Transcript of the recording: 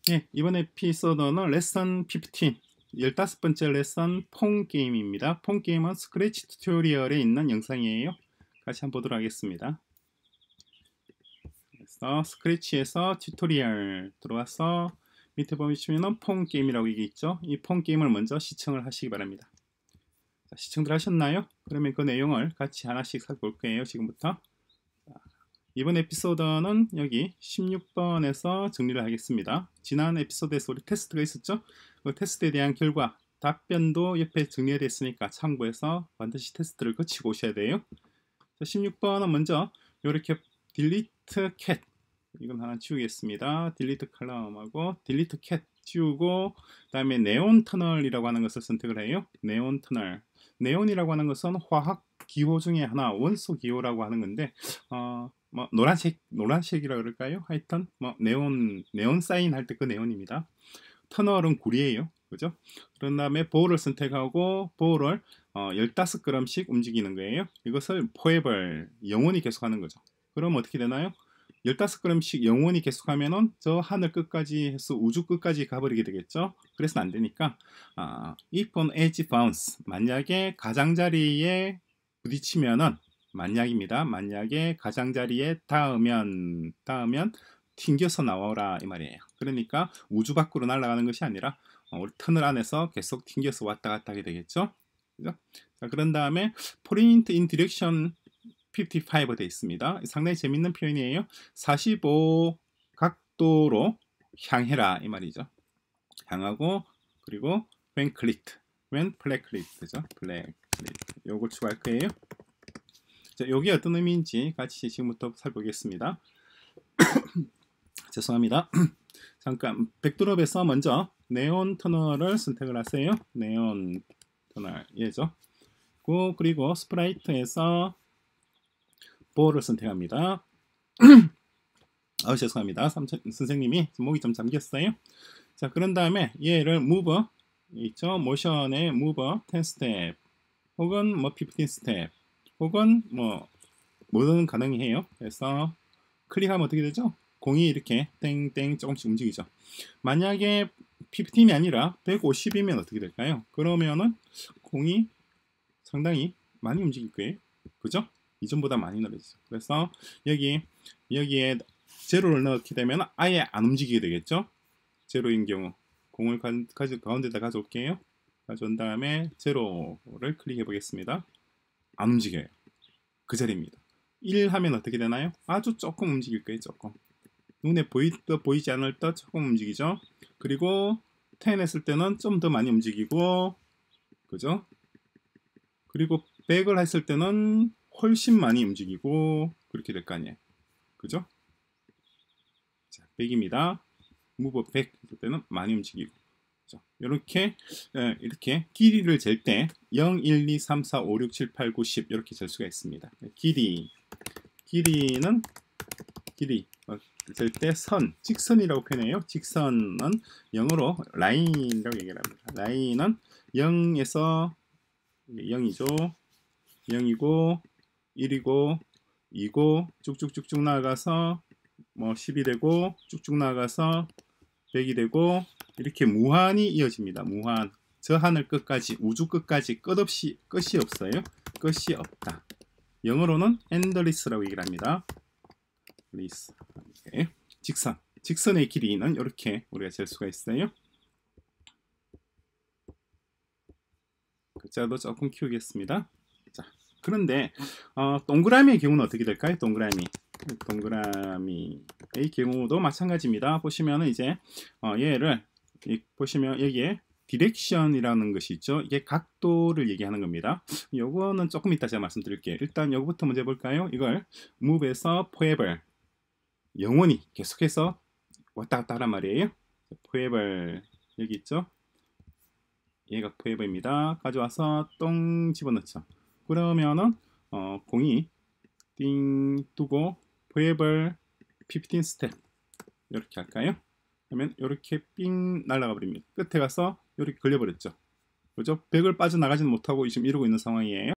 예, 이번 에피소드는 레슨 15, 15번째 레슨 폰 게임입니다. 폰 게임은 스크래치 튜토리얼에 있는 영상이에요. 같이 한번 보도록 하겠습니다. 그래서 스크래치에서 튜토리얼 들어와서 밑에 보시면은 폰 게임이라고 이게 있죠. 이 폰 게임을 먼저 시청을 하시기 바랍니다. 자, 시청들 하셨나요? 그러면 그 내용을 같이 하나씩 살펴볼 거예요. 지금부터. 이번 에피소드는 여기 16번에서 정리를 하겠습니다. 지난 에피소드에서 우리 테스트가 있었죠? 그 테스트에 대한 결과, 답변도 옆에 정리되어 있으니까 참고해서 반드시 테스트를 거치고 오셔야 돼요. 자, 16번은 먼저 이렇게 delete cat, 이건 하나 지우겠습니다. delete 컬럼하고 delete cat 지우고, 그 다음에 네온 터널이라고 하는 것을 선택을 해요. 네온 터널. 네온이라고 하는 것은 화학 기호 중에 하나, 원소 기호라고 하는 건데, 뭐 노란색이라 그럴까요? 하여튼 뭐 네온 사인 할 때 그 네온입니다. 터널은 구리예요. 그죠? 그런 다음에 보호를 선택하고 보호를 15g씩 움직이는 거예요. 이것을 forever, 영원히 계속하는 거죠. 그럼 어떻게 되나요? 15g씩 영원히 계속하면은 저 하늘 끝까지 해서 우주 끝까지 가버리게 되겠죠. 그래서 안 되니까 if on edge bounce, 만약에 가장자리에 부딪히면은, 만약입니다. 만약에 가장자리에 닿으면 튕겨서 나와라 이 말이에요. 그러니까 우주 밖으로 날아가는 것이 아니라 우리 터널 안에서 계속 튕겨서 왔다 갔다 하게 되겠죠. 그죠? 자, 그런 다음에 point in direction 55 되어 있습니다. 상당히 재밌는 표현이에요. 45 각도로 향해라 이 말이죠. 향하고, 그리고 when clicked, when flag clicked 되죠. flag clicked. 요걸 추가할 거예요. 자, 요게 어떤 의미인지 같이 지금부터 살펴보겠습니다. 죄송합니다. 잠깐 백드롭에서 먼저 네온 터널을 선택을 하세요. 네온 터널 예죠. 그리고 스프라이트에서 보호를 선택합니다. 죄송합니다. 선생님이 목이 좀 잠겼어요. 자, 그런 다음에 얘를 move 있죠. 모션의 move 10 스텝 혹은 뭐 15 스텝 혹은 뭐든 가능해요. 그래서 클릭하면 어떻게 되죠? 공이 이렇게 땡땡 조금씩 움직이죠. 만약에 15이 아니라 150이면 어떻게 될까요? 그러면은 공이 상당히 많이 움직일 거예요. 그죠? 이전보다 많이 늘어지죠. 그래서 여기에 제로를 넣게 되면 아예 안 움직이게 되겠죠? 제로인 경우 공을 가운데다 가져올게요. 가져온 다음에 제로를 클릭해 보겠습니다. 안 움직여요. 그 자리입니다. 1 하면 어떻게 되나요? 아주 조금 움직일 거예요. 조금. 눈에 보이지 않을 때 조금 움직이죠. 그리고 10 했을 때는 좀 더 많이 움직이고, 그죠? 그리고 100을 했을 때는 훨씬 많이 움직이고, 그렇게 될 거 아니에요. 그죠? 자, 100입니다. 무브 100 했을 때는 많이 움직이고. 이렇게 길이를 잴 때 0, 1, 2, 3, 4, 5, 6, 7, 8, 9, 10 이렇게 잴 수가 있습니다. 길이는 잴 때 직선이라고 표현해요. 직선은 영어로 라인이라고 얘기를 합니다. 라인은 0에서 0이죠. 0이고 1이고 2고 쭉쭉쭉쭉 나가서 10이 되고 쭉쭉 나가서 100이 되고 이렇게 무한히 이어집니다. 무한. 저 하늘 끝까지, 우주 끝까지 끝이 없어요. 끝이 없다. 영어로는 endless라고 얘기를 합니다. endless. 이렇게. 직선의 길이는 이렇게 우리가 잴 수가 있어요. 글자도 조금 키우겠습니다. 자, 그런데 동그라미의 경우는 어떻게 될까요? 동그라미의 경우도 마찬가지입니다. 보시면은 이제 얘를 보시면 여기에 디렉션이라는 것이 있죠. 이게 각도를 얘기하는 겁니다. 요거는 조금 이따 제가 말씀드릴게요. 일단 요거부터 먼저 해볼까요? 이걸 move에서 forever, 영원히 계속해서 왔다 갔다 하란 말이에요. forever 여기 있죠. 얘가 forever입니다. 가져와서 똥 집어넣죠. 그러면은 공이 띵 두고 forever 15 스텝 이렇게 할까요? 그러면 이렇게 삥 날아가 버립니다. 끝에 가서 이렇게 걸려버렸죠. 그죠? 100을 빠져나가지는 못하고 지금 이러고 있는 상황이에요.